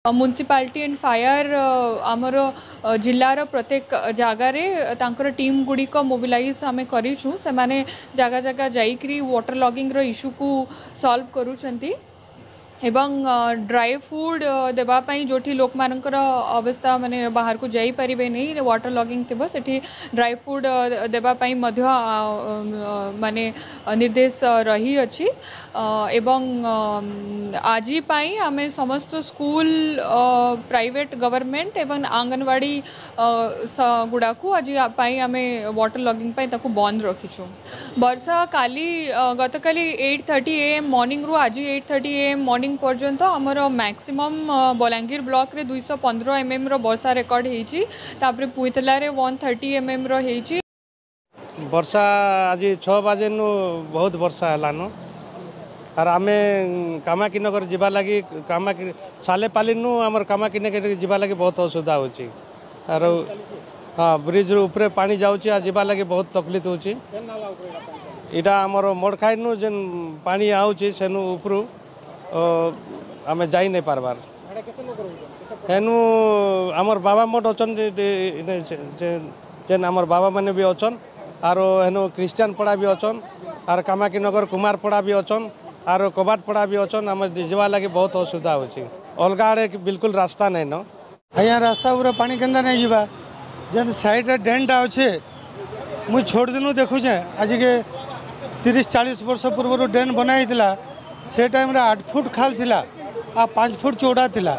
Municipality and fire आमर जिलार प्रत्येक जगार टीम गुड़िक मोबिलाइज आम करूँ से जगह जगह जाइकरी वाटर लॉगिंग रो इश्यू को सॉल्व करूछंती एवं ड्राई फूड देवाई जो लोक मानकर अवस्था माने बाहर को जाई परिबे नहीं वाटर लॉगिंग थी सेठी ड्राई फूड देवाई माने निर्देश रही अच्छी एवं आज आम समस्त स्कूल प्राइवेट गवर्नमेंट एवं आंगनवाड़ी गुड़ा को आज आम वाटर लॉगिंग ताको बंद रखीचु। वर्षा काली गत काली 8:30 AM मॉर्निंग रू आज 8:30 AM मॉर्निंग पर्यंत आमर मैक्सिमम बलांगीर ब्लॉक रे 215 mm रो वर्षा रेकर्ड होईची तापरे पुईतला रे 130 mm रो होईची। वर्षा आज 6 बजे नु बहुत वर्षा हलानो और आमे कामाकी नगर जीवा लगी कामाकी सालेपाली नु आमर कामाकी नगर जीवा लगी बहुत असुविधा होची और हाँ ब्रिज ऊपर पानी जाऊँगी आ जीवा लगी बहुत तकलीफ होची। इटा आमर मोड़खाई नु जेन पानी आउची सेनु उपरू आमे जाई नहीं पारबार हेनु आमर बाबा मोट अचन जेन आमर बाबा माने भी अचन आरो हेनु क्रिश्चियन पड़ा भी अचन आर कामाकी नगर कुमार पड़ा भी अचन आरो कबाट पड़ा भी अचन आम जीवा लगी बहुत असुविधा होची। अलग आड़े बिल्कुल रास्ता नहीं न अँ रास्ता पूरा पानी केंदा नहीं जीवा जेन साइड डेनटा अच्छे मुझ छोड़ दिनु देखुचे आज के 30-40 वर्ष पूर्व डेन बनाई से टाइम रे 8 फुट खाल थिला आ 5 फुट चौड़ा थिला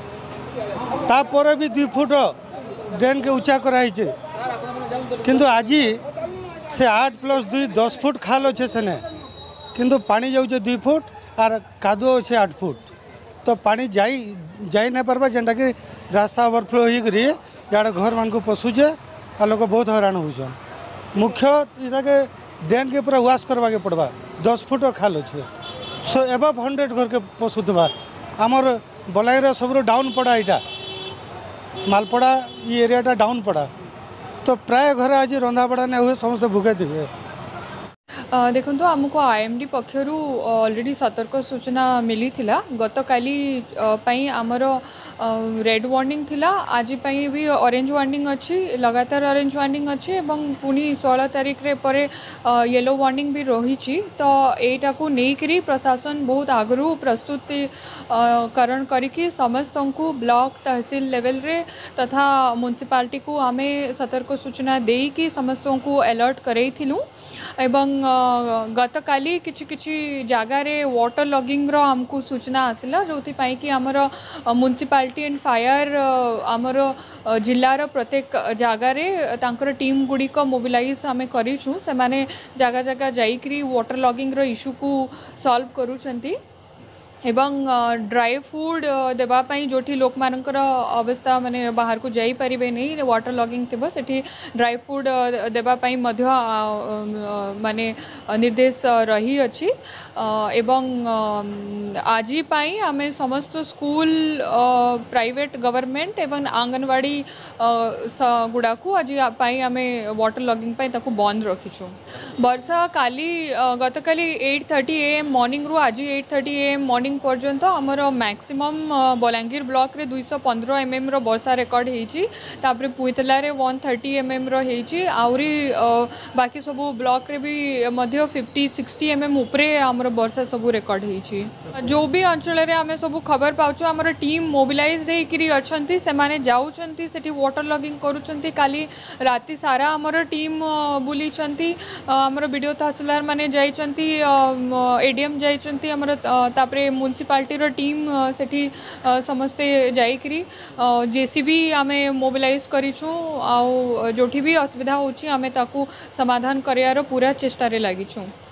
तापर भी 2 फुट डेन के ऊंचा कराई किंतु आज से 8+2 10 फुट खाल अच्छे सेने किंतु पानी जाऊे 2 फुट आर कादुओ अच्छे 8 फुट तो पानी जाई नहीं पार्बा जेनटा कि रास्ता ओवरफ्लो होकर इे घर मान को पशुचे आ लोग बहुत हैरान होन मुख्य इटा के डेन के पूरा वाश करवा के पड़वा 10 फुट खाल अच्छे सो एबव 100 घर के पशुवा आमर बलाईर सब डाउन पड़ा यहाँ मालपड़ा ये एरियाटा डाउन पड़ा तो प्राय घर आज रंधापड़ा नहीं हुए समस्त भूखे थे। देखो आमको आईएमडी पक्षर ऑलरेडी सतर्क सूचना मिली थिला गत काली आमर रेड वार्निंग थिला आज भी ऑरेंज वार्निंग अच्छी लगातार ऑरेंज वार्निंग अच्छी एवं पुणी 16 तारीख रे परे येलो वार्निंग भी रही तो एटा को लेकरी प्रशासन बहुत आगु प्रस्तुति करण करी समस्त को ब्लॉक तहसील लेवल रे तथा म्युनिसिपालिटी को आमे सतर्क सूचना देकी समस्त को अलर्ट करैथिलु एवं गत काली किछि जगार वाटर लॉगिंग रो हमको सूचना आसला जो कि आमर म्युनिसिपालिटी एंड फायर आमर जिलार प्रत्येक जगार टीम गुड़िक मोबिलाइज आम करूँ से जगह जगह जाइकरी वाटर लॉगिंग रो इश्यू को सॉल्व करूछंती एवं ड्राई फूड देवाई जो लोक मानकर अवस्था माने बाहर को जाई परिबे नहीं वाटर लॉगिंग थी सेठी ड्राई फूड देवाई माने निर्देश रही अच्छी एवं आज आम समस्त स्कूल प्राइवेट गवर्नमेंट एवं आंगनवाड़ी गुड़ा को आज आम वाटर लॉगिंग ताको बंद रखीचु। वर्षा काली गत काली 8:30 AM मॉर्निंग रू आज 8:30 AM मॉर्निंग पर्यंत आमर मैक्सिमम बलांगीर ब्लॉक रे 215 mm रो वर्षा रेकर्ड होईची तापरे पुईतला रे 130 mm रो होईची आउरी बाकी सब ब्लॉक रे भी मध्य 50-60 mm ऊपरे आमर वर्षा सब रेकर्ड होईची। जो भी अंचल रे आमे सब खबर पाउछु आमर टीम मोबिलाइज होईकरी अछंती से माने जाउछंती सेठी वाटर लॉगिंग करूछंती काली राति सारा आमर टीम बुली छंती आमर वीडियो तहसीलदार माने जाइछंती एडीएम जाइछंती आमर तापरे म्युनिसिपालिटी रो टीम सेठी समस्ते जाइकरी जेसीबी आमे मोबिलाइज करिछु आ जोठी भी असुविधा होची आमे ताकू समाधान करियार पूरा चेष्टा रे लागिछु।